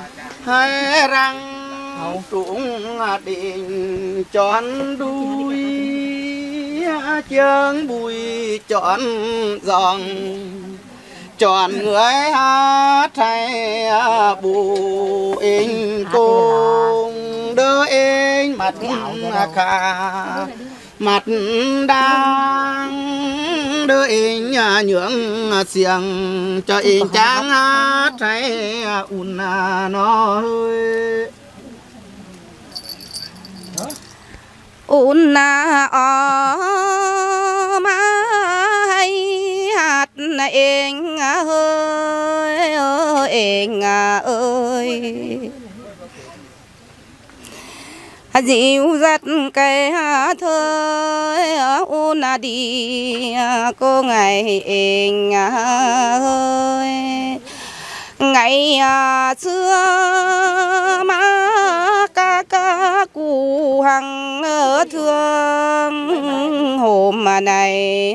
hai răng trũng đình tròn đuôi chương bùi tròn dòng tròn người hát hay bù in cùng đỡ in mặt khả mặt đang đỡ in nhường xiềng cho in tráng hát hay un nó un o ma hay hạt em ơi em ơi dịu dắt cây thơi un đi cô ngày em ơi ngày xưa má ca cụ hằng thương hôm này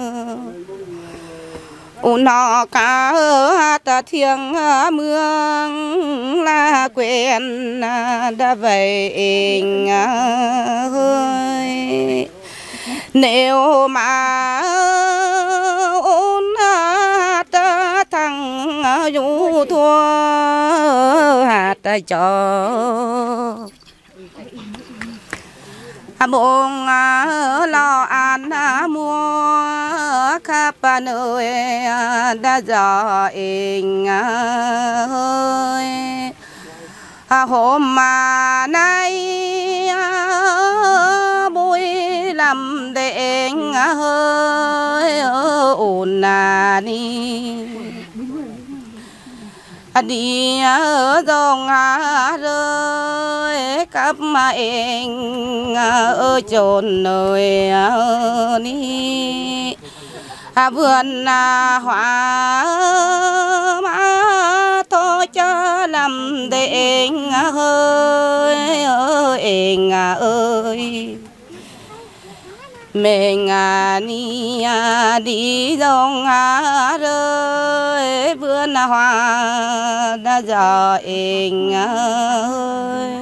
nó cả hát thiêng mương là quen đã vậy ơi nếu mà ôn hát thằng du thua hát cho bông lo ăn mua khắp nơi đã giờ in ơi hôm mà nay bụi làm đèn hơi ồn đi đi dòng rơi cắp mà em ở chốn nơi đi vườn hoa má thôi cho làm đèn hơi em ơi mình đi dòng rơi vườn hoa đã giờ em ơi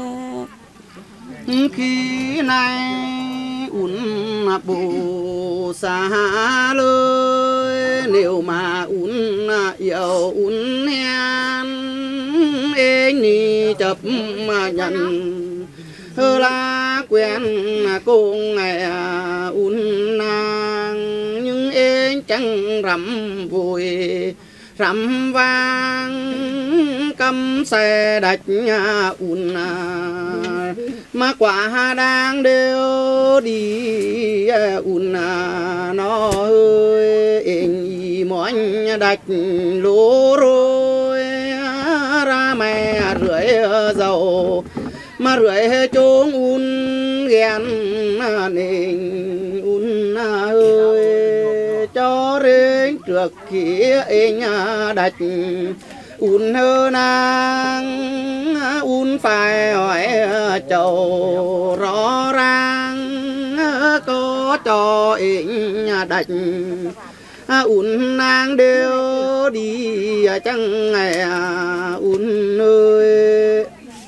khi này un bù xa lơi nếu mà un yêu un hen em ni chấp mà nhận là quen cùng ngày un nàng nhưng em chẳng rắm vui rắm vang cắm xe đạch un mà quả đang đều đi un nó ơi em mỏi đạch lúa rồi ra mẹ rưỡi dầu mà rưỡi trốn un ghen nên un ơi cho đến trước khi anh đạch un hơ nàng un phải hỏi chầu rõ ràng có cho anh đạch un nàng đều đi chẳng ngày un ơi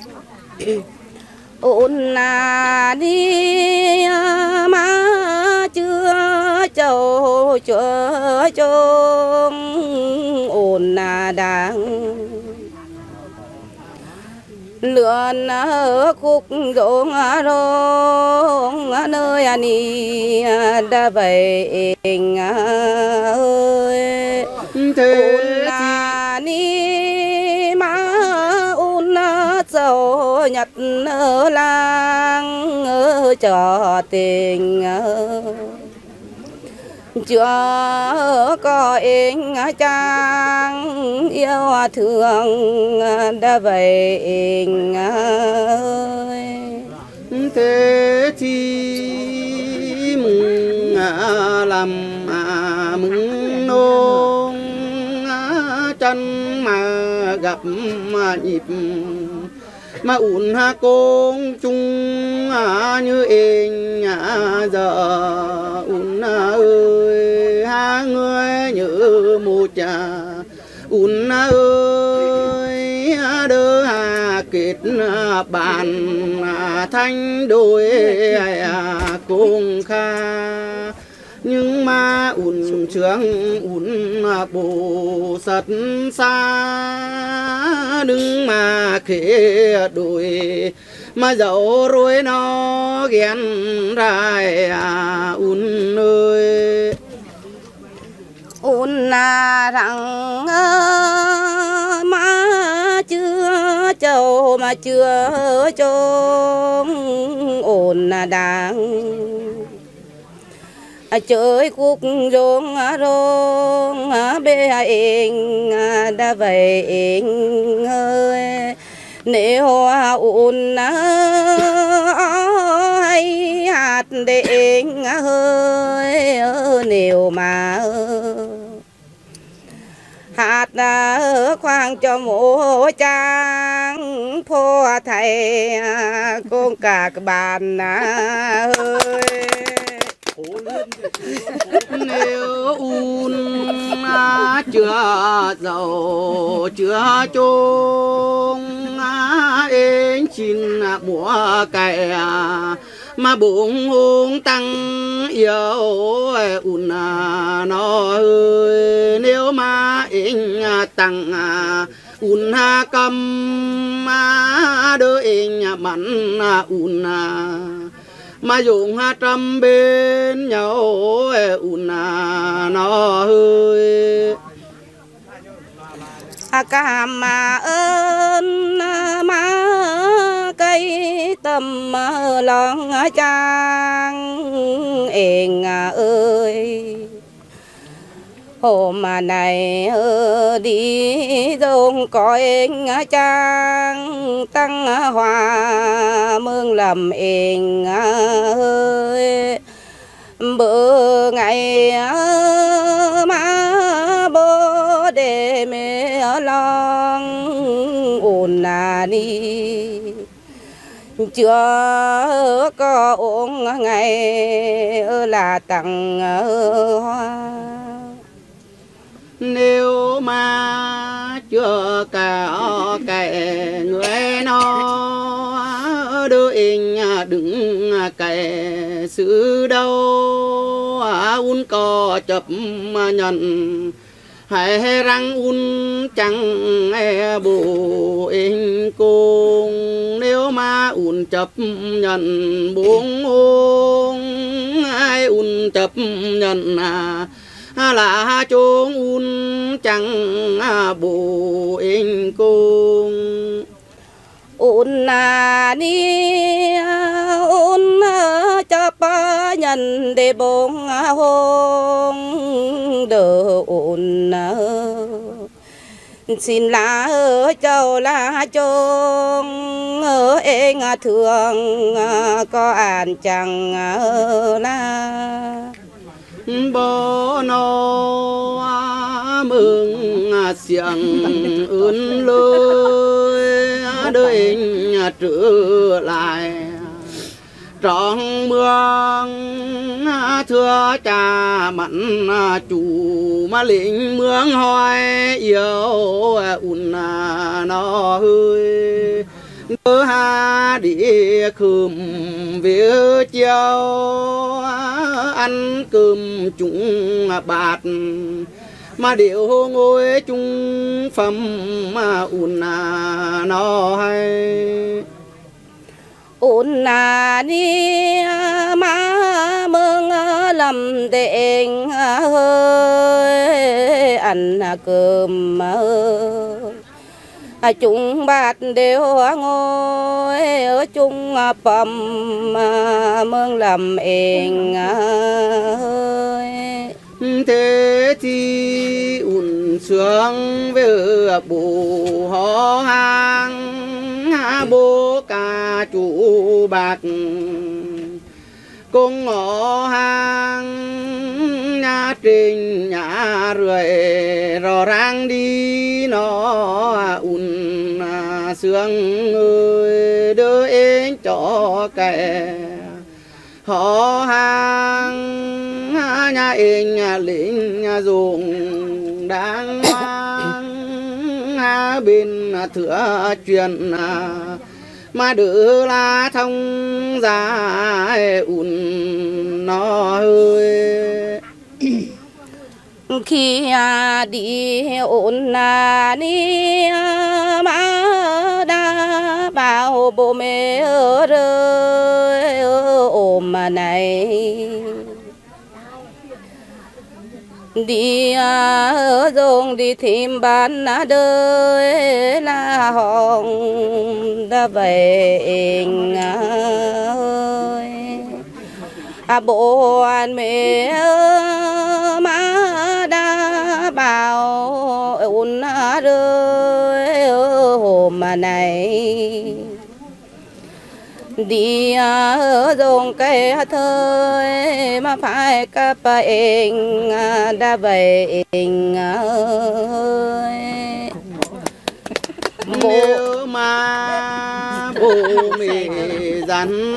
ôn đi má chưa châu chưa trông ôn đang lượn khúc rong rong nơi ani đã vậy ơi ôn đi má ôn dầu nhật lang cho tình chưa có anh chàng yêu thương đã vậy anh ơi thế thì mừng làm mừng nôn chân mà gặp nhịp mà un ha công chung như em giờ un ơi ha người như một cha un ơi đỡ kết bàn thanh đôi cùng kha nhưng mà ủn trướng ủn bồ sật xa đừng mà khế đôi mà dẫu rồi nó ghen rai ủn ơi ủn rằng má chưa châu mà chưa trông ổn đang chơi cuộc rong rong bê anh đã về anh ơi nếu ổn hay hạt để anh ơi nếu mà hạt khoang cho mộ trang phô thầy con cả các bạn ơi nếu un chưa giàu chưa chung anh chín mùa cày mà bụng hung tăng yêu un nó ơi nếu mà anh tăng un cầm đôi anh mặn un mà dùng trăm bên nhau ủn nó hơi cảm ơn má cây tầm lòng trang ên ơi hôm này đi dông coi anh trang tăng hoa mương lầm anh ơi bữa ngày má bố để mẹ lòng ổn đi chưa có uống ngày là tặng hoa nếu mà chưa cả cái người nó đưa anh đừng cái sự đâu un có chấp nhận hay răng un chẳng bù anh cùng nếu mà un chấp nhận buông uống ai un chấp nhận là chốn un chẳng bù anh cùng un ni un chấp nhận để bông hôn đỡ un xin lá châu lá chông anh thường có an chẳng là bố nó mừng xiềng ươn lơi đời trở lại trong mương thưa cha mặn chủ mà lính mương hỏi yêu ùn nó hơi đưa ha đi khum về chiều ăn cơm chúng bạt mà điệu ngồi chung phẩm ùn nó hay ùn ni má mừng lầm đền hơi ăn cơm chúng bát đều ngồi ở chung phẩm mừng lầm ên hơi thế thì ùn sướng về bù ho hang bố ca chủ bạc cùng ngõ hàng nhà trình nhà rưỡi rò rang đi nó ùn sướng người đưa em cho kẻ họ hàng nhà em nhà lính nhà dùng đang mang bên thửa chuyện mà đỡ là thông dài ùn nó hơi khi đi ôn ni mà đã bảo bố mẹ ơi ôm mà này đi dòng đi tìm bán đời là hồng đã về ơi bố anh mẹ má đã bảo ôn đời hôm này đi dòng cây thời mà phải các anh đã về ơi nếu mà bố mẹ dặn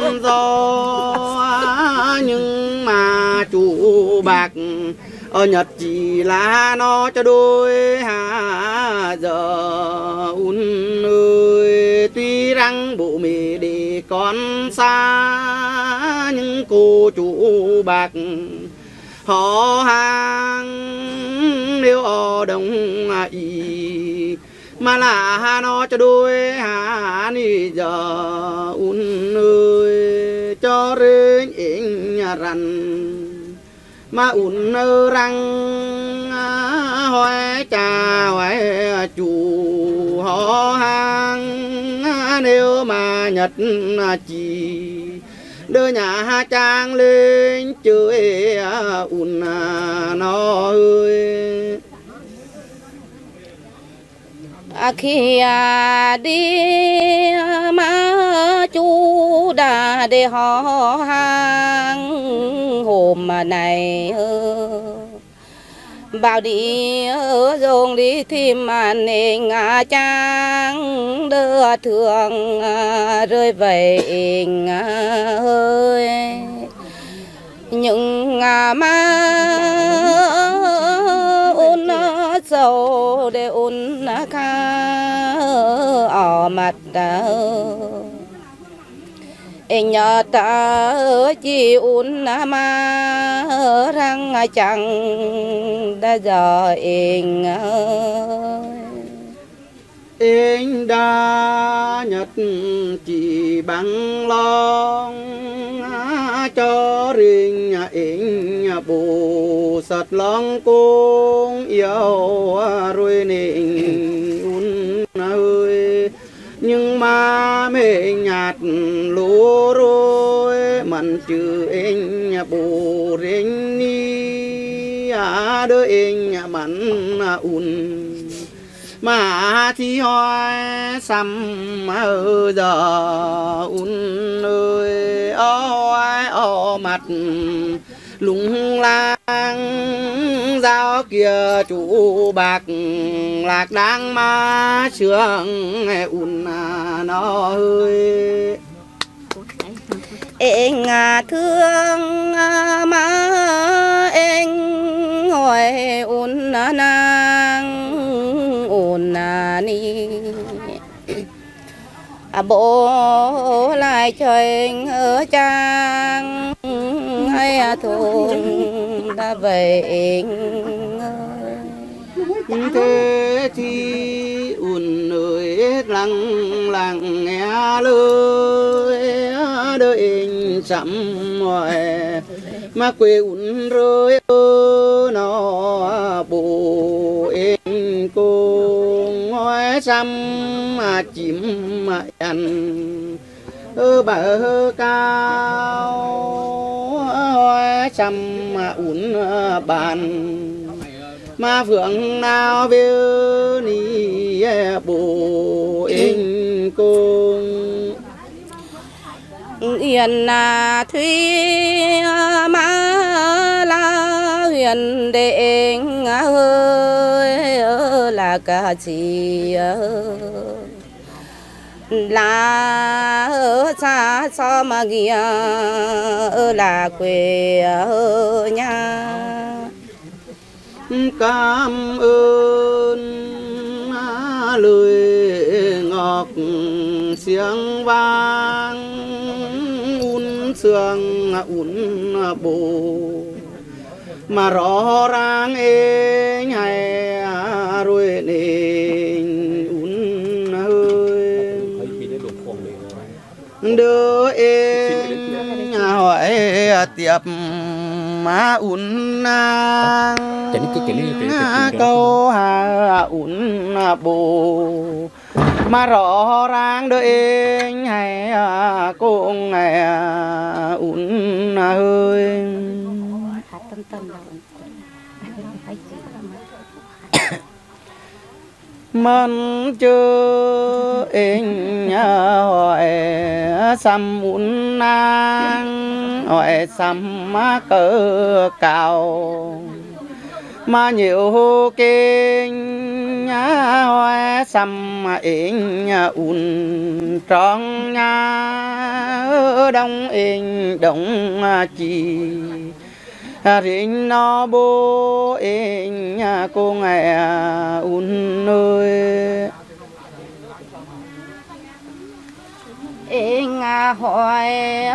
dò nhưng mà chủ bạc ở Nhật chỉ là nó cho đôi hà giờ un ơi tuy rằng bố mẹ để con xa nhưng cô chủ bạc họ hàng nếu ở đồng ý mà là nó cho đôi hà ni giờ un ơi cho riêng anh nhà rằn mà un răng hỏi cha hỏi chủ họ hàng nếu mà Nhật chỉ đưa nhà trang lên chơi un nó ơi khi đi mà chú đã để họ hàng hôm này bảo đi dòng đi tìm anh ngã trang đưa thường rơi về ơi những mà ôn dầu để ôn ca ở mặt anh nhớ ta chỉ ôn mà răng chẳng đã giờ anh đã Nhật chỉ bằng lòng cho riêng anh bù sật lòng cung yêu rồi nên un ơi nhưng mà mình nhạt lúa rồi mình chữ anh bù riêng ni đứa anh mặn un mà thì hỏi xăm giờ un ơi ôi ô mặt lung lang giao kia chủ bạc lạc đang mà sương un nó ơi anh thương mà anh hỏi un nàng un ni bố lại chơi ở trang hay thùng đã về thế thì un ơi lăng lăng nghe lời đời anh chậm ngoài mà quê un rồi nó bù anh cô ngói xăm mà chim mà ăn bờ cao ngói xăm mà un bàn mà phượng nào viêu ni bù anh cô yên thủy mà la huyền đệ ơi là cả gì là ở xa xó mà kia là quê nhà cảm ơn lời ngọc xiềng vang sương bồ mà rõ ràng ê hay rồi nên hơi đưa ê hỏi tiệp mà câu hà bồ mà rõ ràng đôi anh hay cô ngày hơi mân chưa anh hỏi xăm hỏi xăm cỡ cao mà nhiều kinh hoa xăm in trong nhà đông in đông chi rình nó bố in cô ngày ơi in hỏi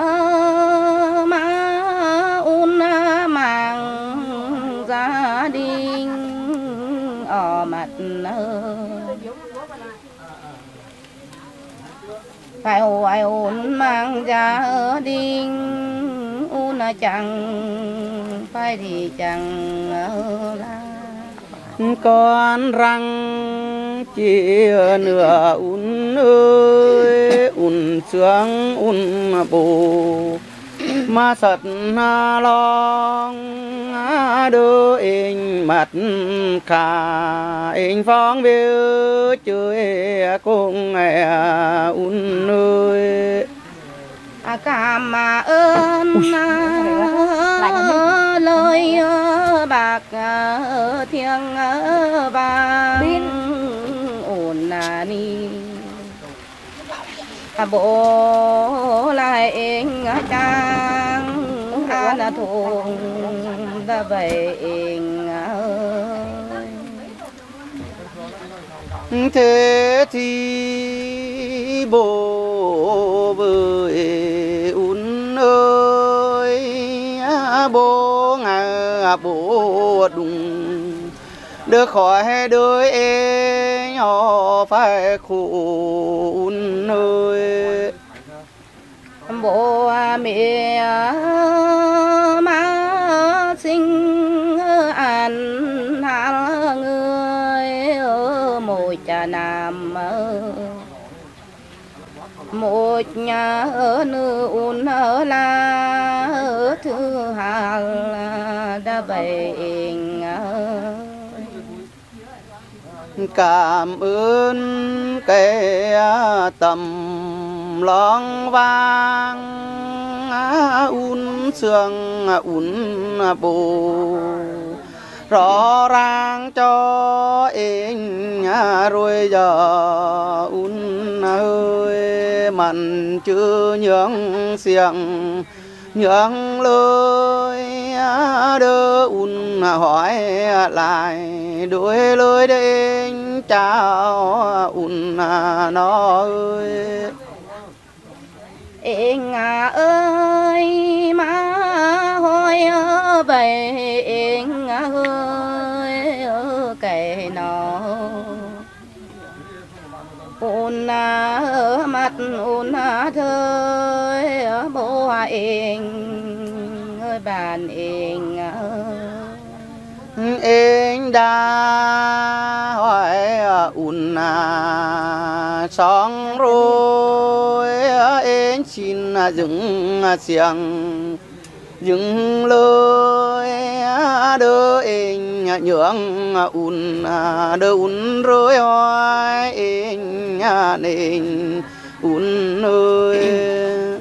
má mang gia đình ở mặt phải hoài mang gia đình chẳng phải thì chẳng ra con răng chỉ nửa ơi sướng bù mà sật long đưa anh mặt cả anh phong viêu chơi cùng ngày ơi cảm ơn lời bạc thiêng vàng ổn ni bố lại anh trang ana thùng ta về anh thế thì bố với ơi bố ngà bố đùng đưa khỏi đôi em nhỏ phải khổ ơi bố mẹ má sinh ăn hàng người ở một cha nam một nhà ở nữ ở là ở thứ hai đã bệnh cảm ơn cái tầm lòng vang sương bồ rõ ràng cho anh rồi giờ ơi mặn chưa nhường xiềng nhường lời đưa hỏi lại đuổi lối đến chào nó ơi anh ơi má hỏi về anh ơi cái nó mặt thơi bố anh ơi bàn anh đã hỏi xong rồi anh xin dừng xiềng dừng lời đưa anh nhường đưa rồi hỏi anh nên ơi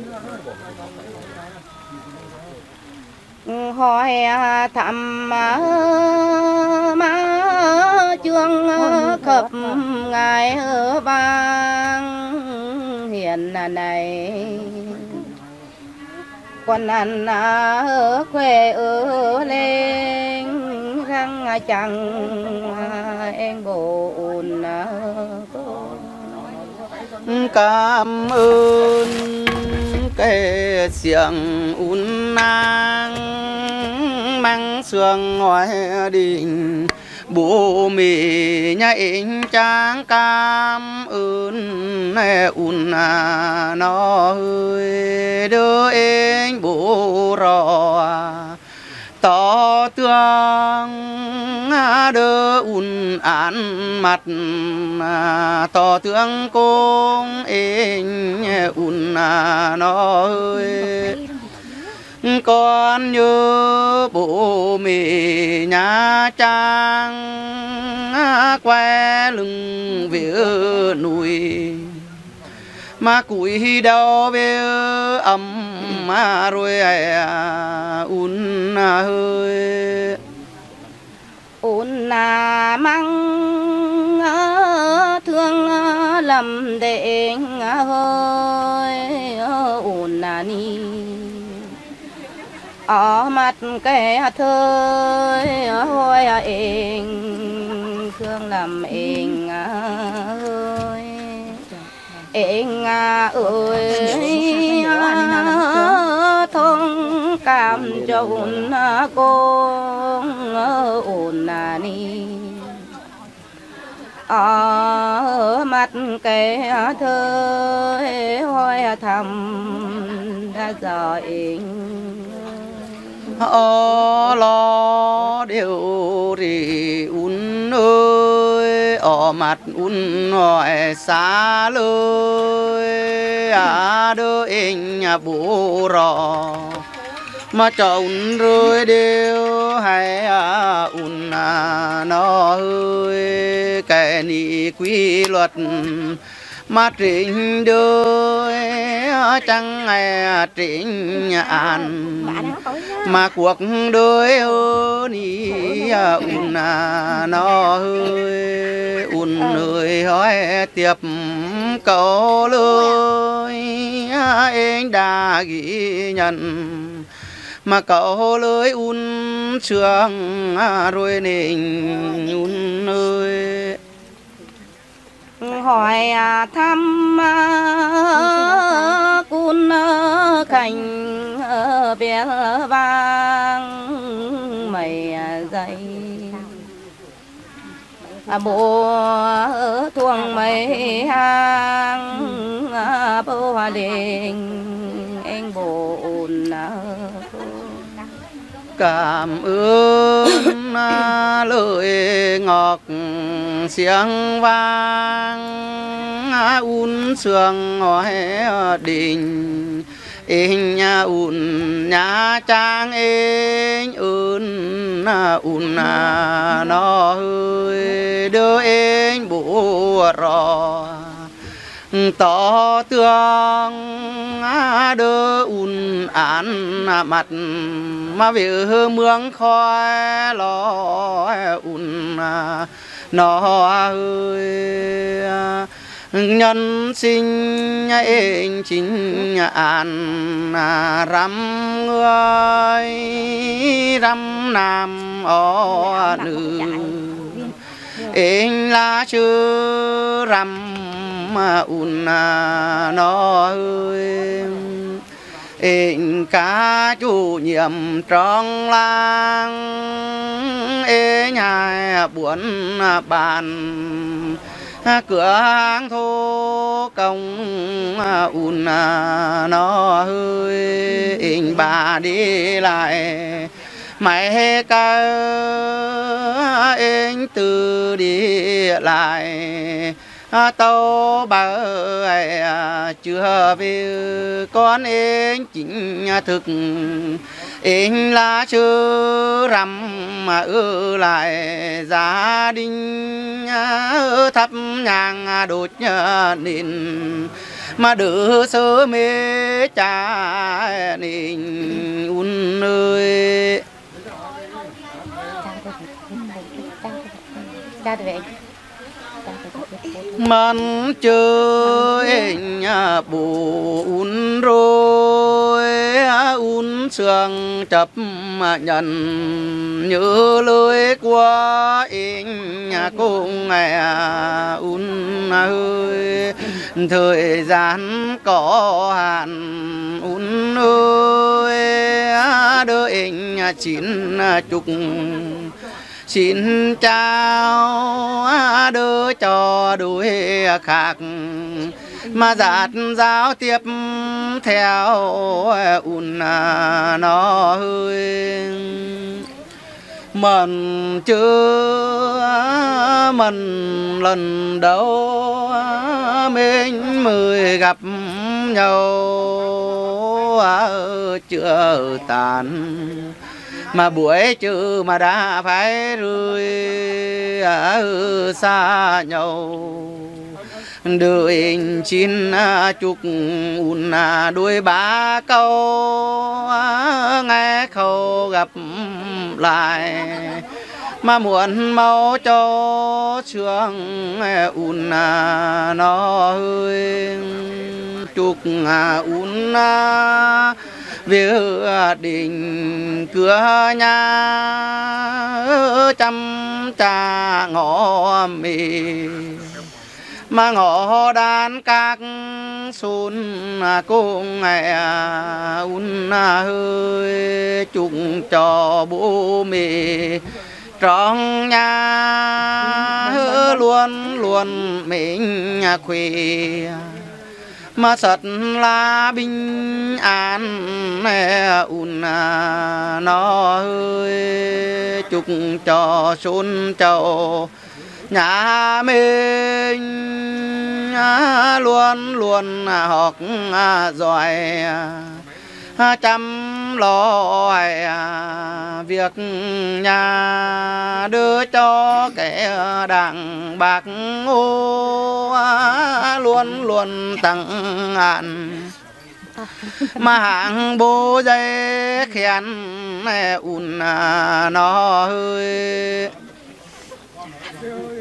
hỏi thăm má chương khập ngài ở vang hiện này con ăn ở quê ở lên răng chẳng em buồn cảm ơn cái xiềng un nang mang sương ngoài đình bố mẹ nhà anh trang cảm ơn un nó ơi đưa anh bố rò tỏ tương đỡ un án mặt tỏ tương công anh un nó ơi con nhớ bố mẹ nhà trang que lưng về núi mà cúi đầu về ấm mà rồi un hơi un mang thương lầm để hơi un ni ở mặt cái thơi hôi em thương làm em ơi em ơi thông cảm cho un con un ni ở mặt cái thơi hôi thầm đã giờ em lo điều thì un ơi ở mặt un hỏi xa lơi đưa anh bố rò mà chồng rơi đều hay un nó ơi cái ni quy luật mà trình đời chẳng ai trình an mà cuộc đời ơi un nó ơi un ơi hỏi tiếp câu lời anh đã ghi nhận mà cậu lời un trường rồi nên un ơi hỏi thăm cún cành bé vang mày dậy bố thuồng mày hang bố hoa đình anh bố cảm ơn lời ngọc xiềng vang un sương ngoài đình anh un nhà trang anh ơn un nó ơi đưa anh bố rò tỏ tương đỡ un án mặt mà về mương khói lo un nó ơi nhân sinh anh chính an răm người răm nam ở nữ anh là chữ răm mà un nó ơi anh cá chủ nhiệm trong làng ê nhà buồn bàn cửa hàng thô công un nó ơi anh bà đi lại mày ca anh từ đi lại tàu bà ơi chưa về con anh chính thực anh là chưa rằm mà ở lại gia đình thắp nhang đốt nền mà đỡ sơ mê cha nên un ơi man chơi anh bù un rồi un sương chấp nhận như lưới của in cùng ngày ơi thời gian có hạn ơi đỡ in chín chục xin chào đỡ cho đuôi khác mà giạt giáo tiếp theo nó hơi mần chưa mần lần đầu mình mới gặp nhau chưa tàn mà buổi trưa mà đã phải rơi ở xa nhau đợi chín chục đuôi ba câu nghe khâu gặp lại mà muốn mau cho trường nó hơi chục việc đình cửa nhà chăm cha ngõ mì mà ngõ đàn các xuân cùng ngày hơi chung cho bố mẹ trong nhà luôn luôn mình khuya mà thật là bình an nó hơi chúc cho xuân châu nhà mình luôn luôn học giỏi chăm lo việc nhà đưa cho kẻ đặng bạc ô luôn luôn tặng hạn mà hạng bố dây khen nó hơi